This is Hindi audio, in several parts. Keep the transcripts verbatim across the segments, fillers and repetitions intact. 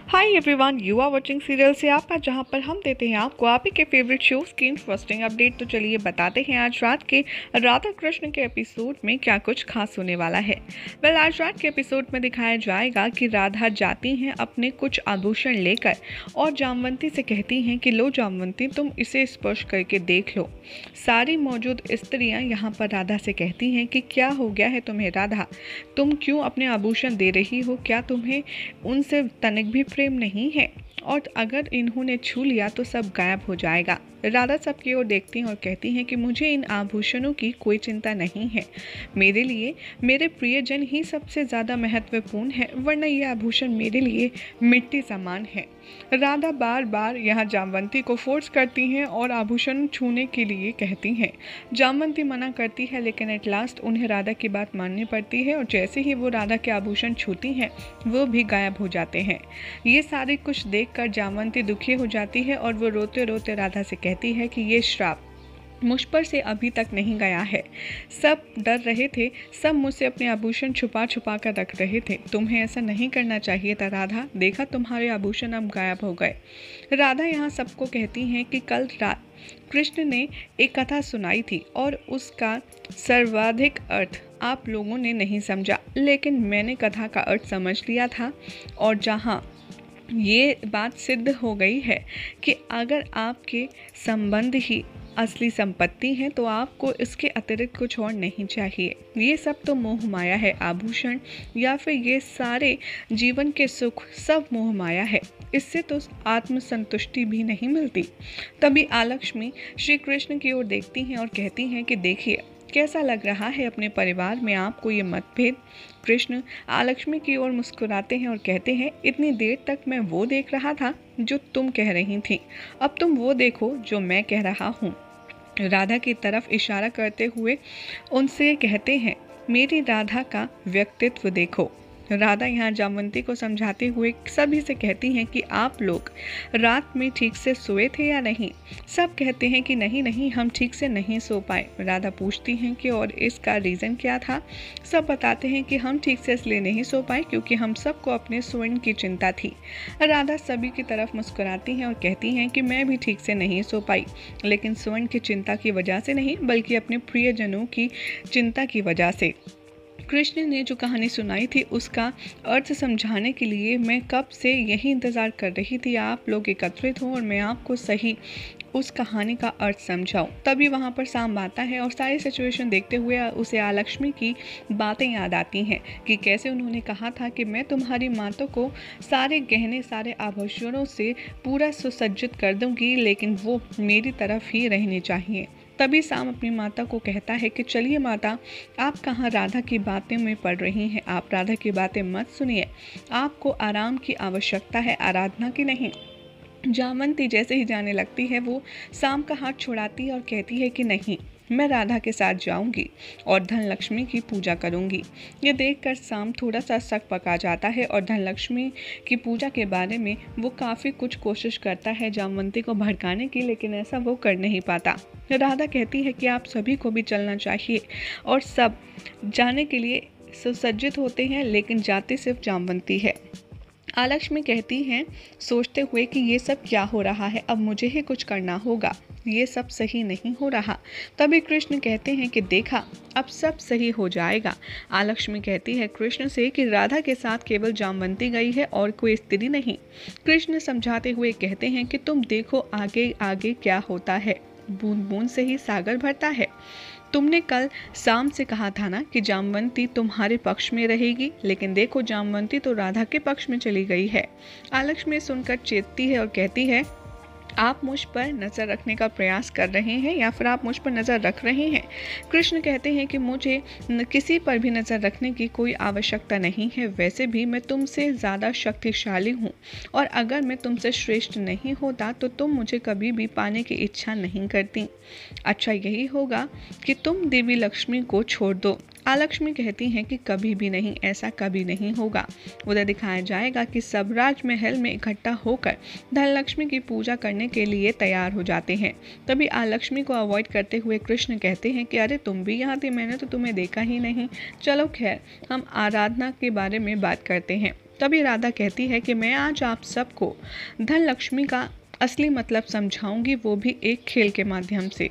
Hi everyone, you are watching serial से आप आज, जहां पर हम देते हैं आपको आप ही के फेवरेट शोज की इंटरेस्टिंग अपडेट। तो चलिए बताते हैं आज रात के राधा कृष्ण के एपिसोड में क्या कुछ खास होने वाला है। वेल well, आज रात के एपिसोड में दिखाया जाएगा कि राधा जाती हैं अपने कुछ आभूषण लेकर और जामवंती से कहती हैं कि लो जामवंती, तुम इसे स्पर्श करके देख लो। सारी मौजूद स्त्रियां यहाँ पर राधा से कहती हैं कि क्या हो गया है तुम्हें राधा, तुम क्यों अपने आभूषण दे रही हो, क्या तुम्हें उनसे तनिक भी प्रेम नहीं है, और अगर इन्होंने छू लिया तो सब गायब हो जाएगा। राधा सबकी ओर देखती हैं और कहती हैं कि मुझे इन आभूषणों की कोई चिंता नहीं है, मेरे लिए मेरे प्रियजन ही सबसे ज़्यादा महत्वपूर्ण है, वरना ये आभूषण मेरे लिए मिट्टी समान है। राधा बार बार यहाँ जामवंती को फोर्स करती हैं और आभूषण छूने के लिए कहती हैं। जामवंती मना करती है, लेकिन एट लास्ट उन्हें राधा की बात माननी पड़ती है और जैसे ही वो राधा के आभूषण छूती हैं वो भी गायब हो जाते हैं। ये सारे कुछ देखकर जामवंती दुखी हो जाती है और वो रोते रोते राधा से कहती है कि ये श्राप मुझ पर से अभी तक नहीं गया है। सब डर रहे थे, सब मुझसे अपने आभूषण छुपा छुपा कर रख रहे थे, तुम्हें ऐसा नहीं करना चाहिए था राधा, देखा तुम्हारे आभूषण अब गायब हो गए। राधा यहाँ सबको कहती हैं कि कल रात कृष्ण ने एक कथा सुनाई थी और उसका सर्वाधिक अर्थ आप लोगों ने नहीं समझा, लेकिन मैंने कथा का अर्थ समझ लिया था और जहाँ ये बात सिद्ध हो गई है कि अगर आपके संबंध ही असली संपत्ति है तो आपको इसके अतिरिक्त कुछ और नहीं चाहिए। ये सब तो मोह माया है, आभूषण या फिर ये सारे जीवन के सुख सब मोह माया है, इससे तो आत्मसंतुष्टि भी नहीं मिलती। तभी आलक्ष्मी श्री कृष्ण की ओर देखती हैं और कहती हैं कि देखिए कैसा लग रहा है अपने परिवार में आपको ये मतभेद। कृष्ण आलक्ष्मी की ओर मुस्कुराते हैं और कहते हैं इतनी देर तक मैं वो देख रहा था जो तुम कह रही थी, अब तुम वो देखो जो मैं कह रहा हूँ। राधा की तरफ इशारा करते हुए उनसे कहते हैं मेरी राधा का व्यक्तित्व देखो। राधा यहाँ जामवंती को समझाते हुए सभी से कहती हैं कि आप लोग रात में ठीक से सोए थे या नहीं। सब कहते हैं कि नहीं नहीं, हम ठीक से नहीं सो पाए। राधा पूछती हैं कि और इसका रीज़न क्या था। सब बताते हैं कि हम ठीक से इसलिए नहीं सो पाए क्योंकि हम सबको अपने स्वर्ण की चिंता थी। राधा सभी की तरफ मुस्कुराती हैं और कहती हैं कि मैं भी ठीक से नहीं सो पाई, लेकिन स्वर्ण की चिंता की वजह से नहीं बल्कि अपने प्रियजनों की चिंता की वजह से। कृष्ण ने जो कहानी सुनाई थी उसका अर्थ समझाने के लिए मैं कब से यही इंतज़ार कर रही थी आप लोग एकत्रित हों और मैं आपको सही उस कहानी का अर्थ समझाऊं। तभी वहाँ पर सांब आता है और सारी सिचुएशन देखते हुए उसे आलक्ष्मी की बातें याद आती हैं कि कैसे उन्होंने कहा था कि मैं तुम्हारी मातों को सारे गहने सारे आभूषणों से पूरा सुसज्जित कर दूंगी, लेकिन वो मेरी तरफ ही रहने चाहिए। तभी साम अपनी माता को कहता है कि चलिए माता, आप कहाँ राधा की बातें में पड़ रही हैं, आप राधा की बातें मत सुनिए, आपको आराम की आवश्यकता है, आराधना की नहीं। जामवंती जैसे ही जाने लगती है वो साम का हाथ छुड़ाती है और कहती है कि नहीं, मैं राधा के साथ जाऊंगी और धनलक्ष्मी की पूजा करूंगी। ये देखकर साम थोड़ा सा शक पका जाता है और धनलक्ष्मी की पूजा के बारे में वो काफ़ी कुछ कोशिश करता है जामवंती को भड़काने की, लेकिन ऐसा वो कर नहीं पाता। राधा कहती है कि आप सभी को भी चलना चाहिए और सब जाने के लिए सुसज्जित होते हैं, लेकिन जाते सिर्फ जामवंती है। आलक्ष्मी कहती हैं सोचते हुए कि ये सब क्या हो रहा है, अब मुझे ही कुछ करना होगा, ये सब सही नहीं हो रहा। तभी कृष्ण कहते हैं कि देखा अब सब सही हो जाएगा। आलक्ष्मी कहती है कृष्ण से कि राधा के साथ केवल जामवंती गई है और कोई स्त्री नहीं। कृष्ण समझाते हुए कहते हैं कि तुम देखो आगे आगे क्या होता है, बूंद बूंद से ही सागर भरता है। तुमने कल शाम से कहा था ना कि जामवंती तुम्हारे पक्ष में रहेगी, लेकिन देखो जामवंती तो राधा के पक्ष में चली गई है। आलक्ष्मी सुनकर चेतती है और कहती है आप मुझ पर नज़र रखने का प्रयास कर रहे हैं या फिर आप मुझ पर नज़र रख रहे हैं। कृष्ण कहते हैं कि मुझे किसी पर भी नज़र रखने की कोई आवश्यकता नहीं है, वैसे भी मैं तुमसे ज़्यादा शक्तिशाली हूँ और अगर मैं तुमसे श्रेष्ठ नहीं होता तो तुम मुझे कभी भी पाने की इच्छा नहीं करती। अच्छा यही होगा कि तुम देवी लक्ष्मी को छोड़ दो। आलक्ष्मी कहती हैं कि कभी भी नहीं, ऐसा कभी नहीं होगा। उधर दिखाया जाएगा कि सब राजमहल में इकट्ठा होकर धनलक्ष्मी की पूजा करने के लिए तैयार हो जाते हैं। तभी आलक्ष्मी को अवॉइड करते हुए कृष्ण कहते हैं कि अरे तुम भी यहाँ थी, मैंने तो तुम्हें देखा ही नहीं। चलो खैर, हम आराधना के बारे में बात करते हैं। तभी राधा कहती है कि मैं आज आप सबको धन लक्ष्मी का असली मतलब समझाऊंगी, वो भी एक खेल के माध्यम से।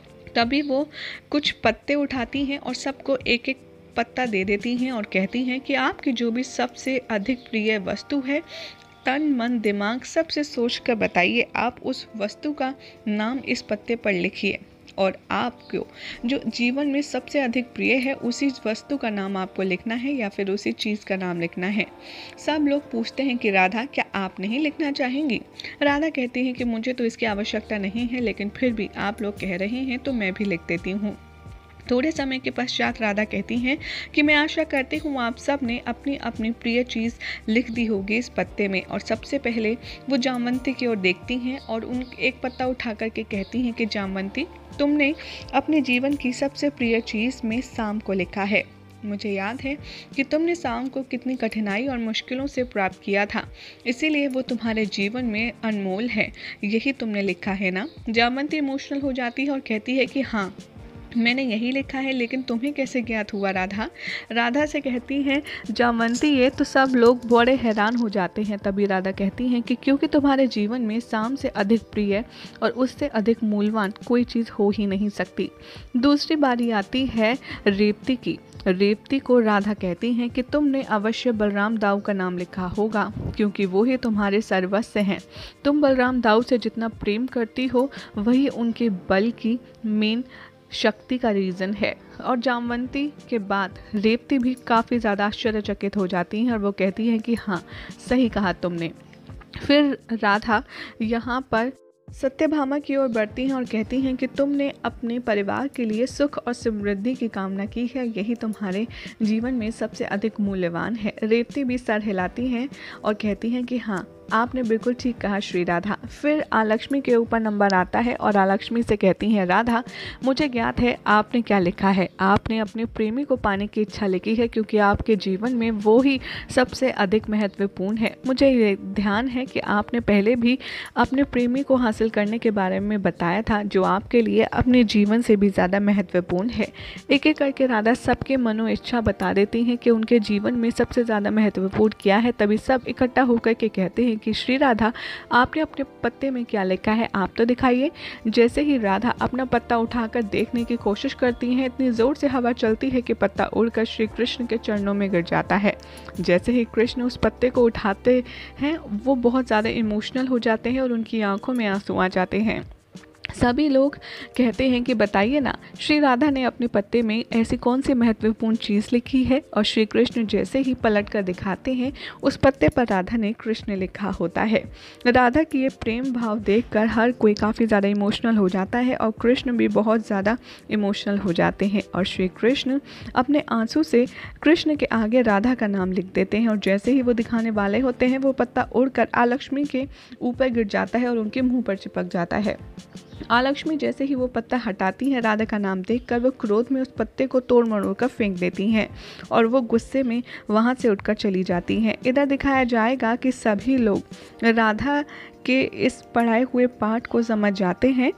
तभी वो कुछ पत्ते उठाती हैं और सबको एक एक पत्ता दे देती हैं और कहती हैं कि आपकी जो भी सबसे अधिक प्रिय वस्तु है, तन मन दिमाग सबसे सोच कर बताइए, आप उस वस्तु का नाम इस पत्ते पर लिखिए और आपको जो जीवन में सबसे अधिक प्रिय है उसी वस्तु का नाम आपको लिखना है या फिर उसी चीज़ का नाम लिखना है। सब लोग पूछते हैं कि राधा क्या आप नहीं लिखना चाहेंगी? राधा कहती है कि मुझे तो इसकी आवश्यकता नहीं है, लेकिन फिर भी आप लोग कह रहे हैं तो मैं भी लिख देती हूँ। थोड़े समय के पश्चात राधा कहती हैं कि मैं आशा करती हूँ आप सब ने अपनी अपनी प्रिय चीज़ लिख दी होगी इस पत्ते में। और सबसे पहले वो जामवंती की ओर देखती हैं और उन एक पत्ता उठा करके कहती हैं कि जामवंती, तुमने अपने जीवन की सबसे प्रिय चीज़ में शाम को लिखा है। मुझे याद है कि तुमने शाम को कितनी कठिनाई और मुश्किलों से प्राप्त किया था, इसीलिए वो तुम्हारे जीवन में अनमोल है। यही तुमने लिखा है ना? जामवंती इमोशनल हो जाती है और कहती है कि हाँ, मैंने यही लिखा है, लेकिन तुम्हें कैसे ज्ञात हुआ राधा? राधा से कहती हैं जामवंती, ये तो सब लोग बड़े हैरान हो जाते हैं। तभी राधा कहती हैं कि क्योंकि तुम्हारे जीवन में शाम से अधिक प्रिय और उससे अधिक मूल्यवान कोई चीज़ हो ही नहीं सकती। दूसरी बारी आती है रेवती की। रेवती को राधा कहती हैं कि तुमने अवश्य बलराम दाऊ का नाम लिखा होगा, क्योंकि वो ही तुम्हारे सर्वस्व हैं। तुम बलराम दाऊ से जितना प्रेम करती हो वही उनके बल की मेन शक्ति का रीज़न है। और जामवंती के बाद रेवती भी काफ़ी ज़्यादा आश्चर्यचकित हो जाती हैं और वो कहती है कि हाँ, सही कहा तुमने। फिर राधा यहाँ पर सत्यभामा की ओर बढ़ती हैं और कहती हैं कि तुमने अपने परिवार के लिए सुख और समृद्धि की कामना की है, यही तुम्हारे जीवन में सबसे अधिक मूल्यवान है। रेवती भी सर हिलाती हैं और कहती हैं कि हाँ, आपने बिल्कुल ठीक कहा श्री राधा। फिर आलक्ष्मी के ऊपर नंबर आता है और आलक्ष्मी से कहती हैं राधा, मुझे ज्ञात है आपने क्या लिखा है। आपने अपने प्रेमी को पाने की इच्छा लिखी है, क्योंकि आपके जीवन में वो ही सबसे अधिक महत्वपूर्ण है। मुझे ये ध्यान है कि आपने पहले भी अपने प्रेमी को हासिल करने के बारे में बताया था, जो आपके लिए अपने जीवन से भी ज़्यादा महत्वपूर्ण है। एक एक करके राधा सबके मनो इच्छा बता देती हैं कि उनके जीवन में सबसे ज़्यादा महत्वपूर्ण क्या है। तभी सब इकट्ठा होकर के कहते हैं कि श्री राधा, आपने अपने पत्ते में क्या लिखा है, आप तो दिखाइए। जैसे ही राधा अपना पत्ता उठाकर देखने की कोशिश करती हैं, इतनी ज़ोर से हवा चलती है कि पत्ता उड़कर श्री कृष्ण के चरणों में गिर जाता है। जैसे ही कृष्ण उस पत्ते को उठाते हैं, वो बहुत ज़्यादा इमोशनल हो जाते हैं और उनकी आंखों में आंसू आ जाते हैं। सभी लोग कहते हैं कि बताइए ना, श्री राधा ने अपने पत्ते में ऐसी कौन सी महत्वपूर्ण चीज़ लिखी है। और श्री कृष्ण जैसे ही पलट कर दिखाते हैं, उस पत्ते पर राधा ने कृष्ण लिखा होता है। राधा की ये प्रेम भाव देखकर हर कोई काफ़ी ज़्यादा इमोशनल हो जाता है और कृष्ण भी बहुत ज़्यादा इमोशनल हो जाते हैं। और श्री कृष्ण अपने आंसू से कृष्ण के आगे राधा का नाम लिख देते हैं और जैसे ही वो दिखाने वाले होते हैं, वो पत्ता उड़कर आलक्ष्मी के ऊपर गिर जाता है और उनके मुँह पर चिपक जाता है। आलक्ष्मी जैसे ही वो पत्ता हटाती हैं, राधा का नाम देखकर वो क्रोध में उस पत्ते को तोड़ मरोड़ कर फेंक देती हैं और वो गुस्से में वहाँ से उठकर चली जाती हैं। इधर दिखाया जाएगा कि सभी लोग राधा के इस पढ़ाए हुए पाठ को समझ जाते हैं।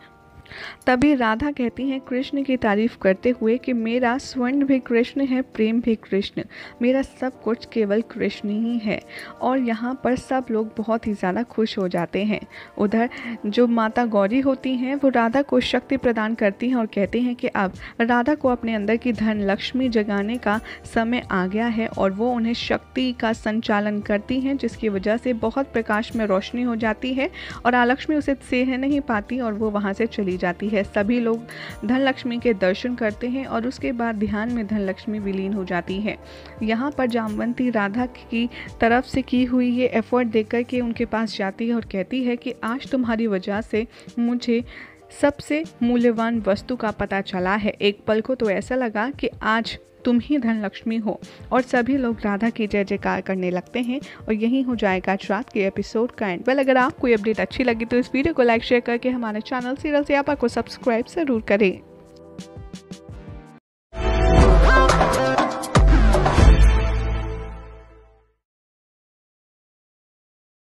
तभी राधा कहती हैं कृष्ण की तारीफ करते हुए कि मेरा स्वर्ण भी कृष्ण है, प्रेम भी कृष्ण, मेरा सब कुछ केवल कृष्ण ही है। और यहाँ पर सब लोग बहुत ही ज़्यादा खुश हो जाते हैं। उधर जो माता गौरी होती हैं, वो राधा को शक्ति प्रदान करती हैं और कहती हैं कि अब राधा को अपने अंदर की धन लक्ष्मी जगाने का समय आ गया है और वो उन्हें शक्ति का संचालन करती हैं, जिसकी वजह से बहुत प्रकाश में रोशनी हो जाती है और आलक्ष्मी उसे सह नहीं पाती और वो वहाँ से चली जाती है। सभी लोग धन लक्ष्मी के दर्शन करते हैं और उसके बाद ध्यान में धन लक्ष्मी विलीन हो जाती है। यहाँ पर जामवंती राधा की तरफ से की हुई ये एफर्ट देखकर के उनके पास जाती है और कहती है कि आज तुम्हारी वजह से मुझे सबसे मूल्यवान वस्तु का पता चला है। एक पल को तो ऐसा लगा कि आज तुम ही धन लक्ष्मी हो। और सभी लोग राधा की जय जयकार करने लगते हैं और यही हो जाएगा आज रात के एपिसोड का एंड। वेल, अगर आपको ये अपडेट अच्छी लगी तो इस वीडियो को लाइक शेयर करके हमारे चैनल सीरियल स्यापा को सब्सक्राइब ज़रूर करें।